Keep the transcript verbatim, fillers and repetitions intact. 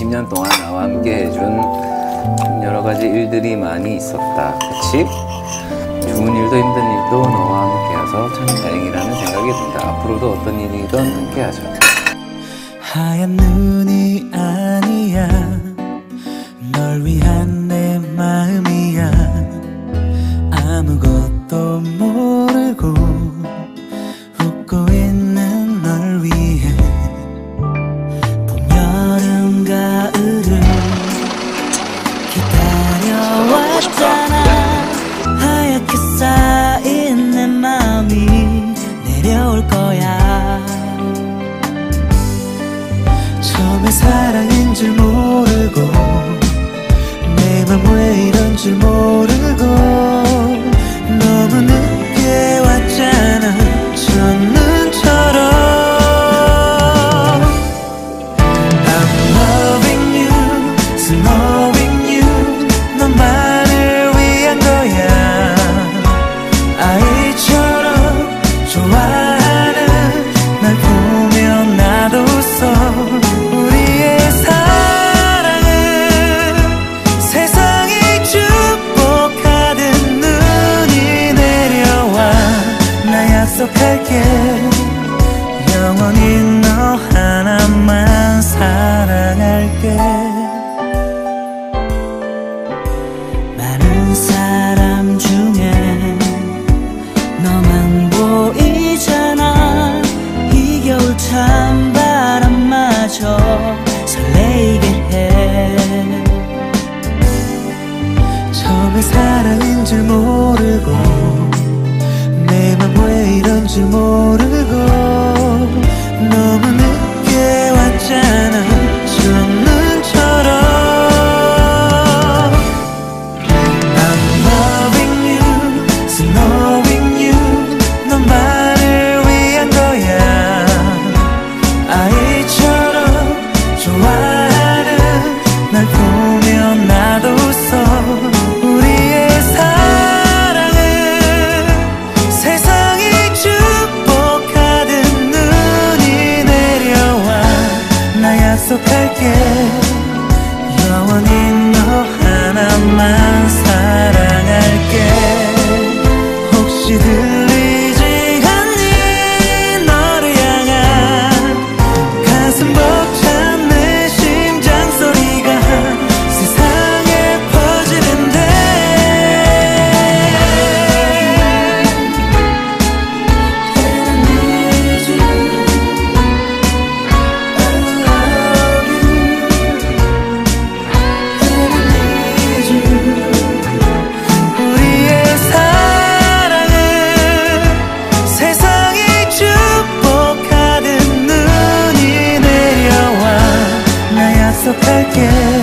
이십 년 동안 나와 함께 해준 여러 가지 일들이 많이 있었다. 그치? 좋은 일도 힘든 일도 너와 함께 해서 참 다행이라는 생각이 든다. 앞으로도 어떤 일이든 함께 하자. 하얀 눈이 아니야, 널 위한 내 마음이야. 아무것도 모르고 웃고 있는 널 위해 봄, 여름, 가을을 기다려왔잖아. 하얗게 쌓인 내 마음이 내려올 거야. 처음에 사랑인 줄 모르고 내 맘 왜 이런 줄 모르고 너무 늦게 왔잖아. 첫눈처럼 I'm loving you, snowing you. 너만을 위한 거야. 아이처럼 좋아하는 날 보면 나도 웃어. 우리의 사랑은 세상이 축복하듯 눈이 내려와. 나 약속할게, 영원히 너 하나만 사랑할게. 많은 사람 중에 너만 보이잖아. 이 겨울 찬바람마저 설레이게 해. 처음에 사랑인 줄 모르고 내 맘 왜 이런 줄 모르고 너무 늦게 왔잖아. 첫눈처럼 I'm loving you, snowing you. 너만을 위한 거야. 아이처럼 좋아하는 날 보면 나도 웃어. 우리의 사랑은 세상이 축복하듯 눈이 내려와. 나 약속할게, 영원히 너 하나만 사랑할게. 혹시 들리지 않니 너를 향한 가슴 벅찬 내 심장 소리가 세상에 퍼지는데. And I need you, I love you. And I need you. 우리의 사랑은 세상이 축복하듯 눈이 내려와. 나 약속할게,